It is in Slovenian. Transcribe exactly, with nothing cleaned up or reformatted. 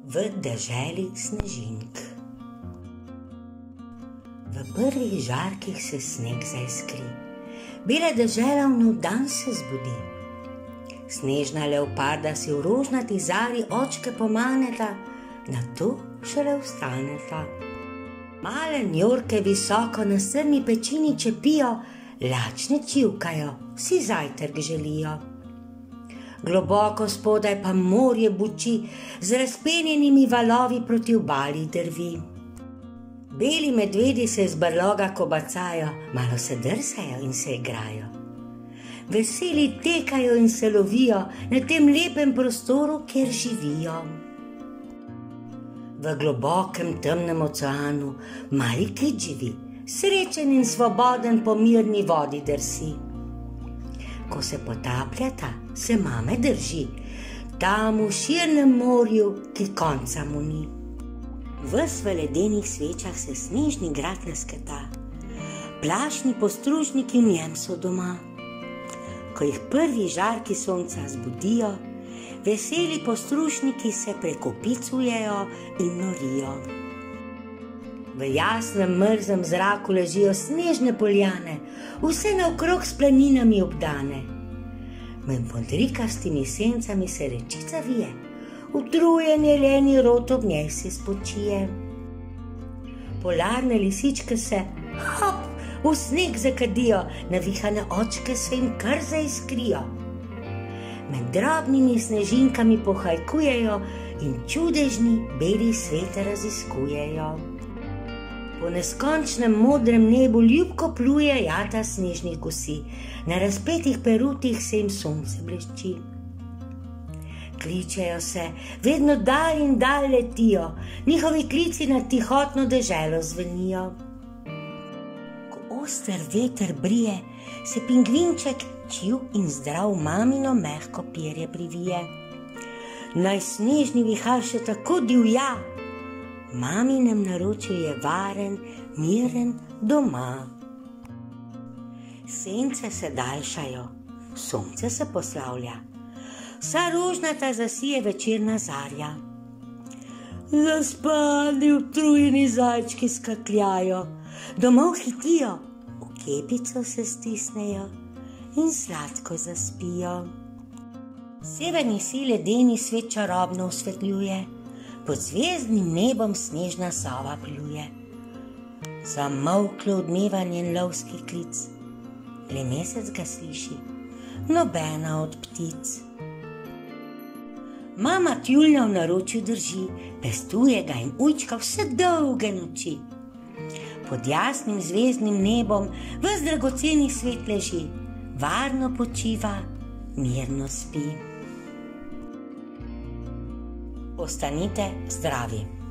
v deželi snežink. V prvih žarkih se sneg zaiskri, bela dežela v nov dan se zbudi. Snežna leoparda si v rožnati zari očke pomaneta, nato šele vstaneta. Male njorke visoko na strmi pečini čepijo, lačne čivkajo, vsi zajtrk želijo. Globoko spodaj pa morje buči, z razpenjenimi valovi proti obali drvi. Beli medvedi se iz brloga kobacajo, malo se drsajo in se igrajo. Veseli tekajo in se lovijo na tem lepem prostoru, kjer živijo. V globokem temnem oceanu mali kit živi, srečen in svoboden po mirni vodi drsi. Ko se potapljata, se mame drži, tam v širnem morju, ki konca mu ni. Ves v ledenih svečah se snežni grad lesketa, plašni postružniki v njem so doma. Ko jih prvi žarki sonca zbudijo, veseli postrušniki se prekopicujejo in norijo. V jasnem mrzem zraku ležijo snežne poljane, vse naokrog s planinami obdane. Med modrikastimi sencami se rečica vije, utrujen jeleni rot ob njej se spočije. Polarne lisičke se, hop, v sneg zakadijo, navihane očke se jim kar zaiskrijo. Med drobnimi snežinkami pohajkujejo in čudežni beli svet raziskujejo. Po neskončnem modrem nebu ljubko pluje jata snežnih gosi, na razpetih perutih se jim sonce blešči. Kličejo se, vedno dalj in dalj letijo, njihovi klici na tihotno deželo zvenijo. Ko oster veter brije, se pingvinček čiv in zdrav mamino mehko perje privije. Naj snežni vihar še tako divja, maminem naročju je varen, miren doma. Sence se daljšajo, sonce se poslavlja, vsa rožnata zasije večerna zarja. Zaspani utrujeni zajčki skakljajo, domov hitijo, v kepico se stisnejo in sladko zaspijo. Severni si ledeni svet čarobno osvetljuje, pod zvezdnim nebom snežna sova pluje. Zamolklo odmeva njen lovski klic, le mesec ga sliši, nobena od ptic. Mama tjulnja v naročju drži, pestuje ga in ujčka vse dolge noči. Pod jasnim zvezdnim nebom ves dragoceni svet leži, varno počiva, mirno spi. Ostanite zdravi.